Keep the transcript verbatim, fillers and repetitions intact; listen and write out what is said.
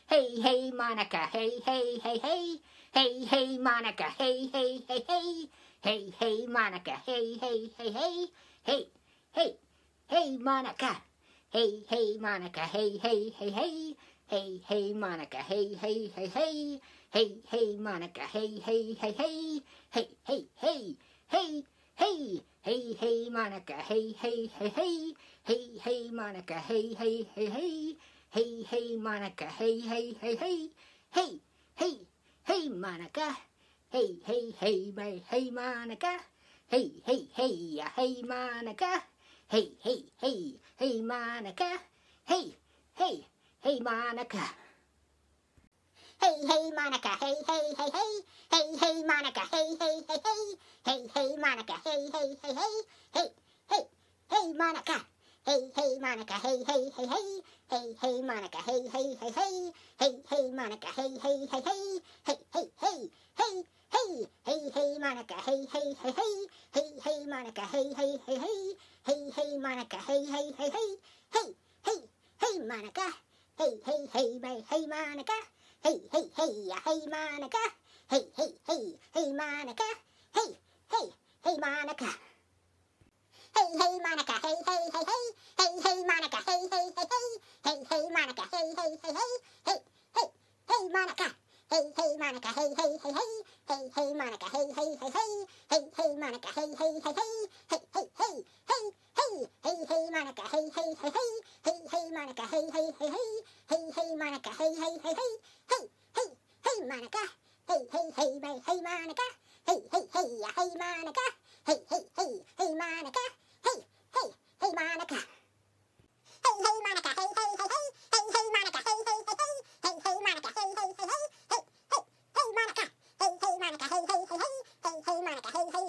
Hey, hey, Monica, hey, hey, hey, hey. Hey, hey, Monica, hey, hey, hey, hey. Hey, hey, Monica, hey, hey, hey, hey. Hey, hey, hey, Monica. Hey, hey, Monica, hey, hey, hey, hey. Hey, hey, Monica, hey, hey, hey, hey. Hey, hey, Monica, hey, hey, hey, hey. Hey, hey, hey, hey, hey. Hey, hey, Monica, hey, hey, hey, hey. Hey, hey, Monica, hey, hey, hey, hey. Hey, hey, Monica, hey, hey, hey, hey. Hey, hey, hey, Monica. Hey, hey, hey, my, hey, Monica. Hey, hey, hey, hey, Monica. Hey, hey, hey, hey, Monica. Hey, hey, hey, Monica. Hey, hey, Monica, hey, hey, hey, hey. Hey, hey, Monica, hey, hey, hey, hey. Hey, hey, Monica, hey, hey, hey, hey. Hey, hey, hey, Monica. Hey, hey, Monica, hey, hey, hey, hey. Hey, hey, Monica, hey, hey, hey, hey. Hey, hey, Monica, hey, hey, hey, hey. Hey, hey, hey, hey, hey. Hey, hey, Monica, hey, hey, hey, hey. Hey, hey, Monica, hey, hey, hey, hey. Hey, hey, Monica, hey, hey, hey, hey. Hey, hey, hey, Monica. Hey, hey, hey, my, hey, Monica. Hey, hey, hey, hey, Monica. Hey, hey, hey, hey, Monica. Hey, hey, hey, Monica. Hey, hey, Monica, hey, hey, hey, hey. Hey, hey, Monica, hey, hey, hey, hey. Hey, hey, Monica, hey, hey, hey, hey. Hey, hey, hey, Monica. Hey, hey, Monica, hey, hey, hey, hey. Hey, hey, Monica, hey, hey, hey, hey. Hey, hey, Monica, hey, hey, hey, hey. Hey, hey, hey, hey, hey. Hey, hey, Monica, hey, hey, hey, hey. Hey, hey, Monica, hey, hey, hey, hey. Hey, hey, Monica, hey, hey, hey, hey. Hey, hey, hey, Monica. Hey, hey, hey, my, hey, Monica. Hey, hey, hey, hey, Monica. Hey, hey, hey, hey, Monica. Hey, hey, hey, Monica. Hey, hey, Monica, hey, hey, hey, hey. Hey, hey, Monica, hey, hey, hey, hey. Hey, hey, Monica, hey, hey, hey, hey. Hey, hey, hey, Monica. Hey, hey, Monica, hey, hey, hey, hey. Hey, hey, Monica, hey, hey, hey,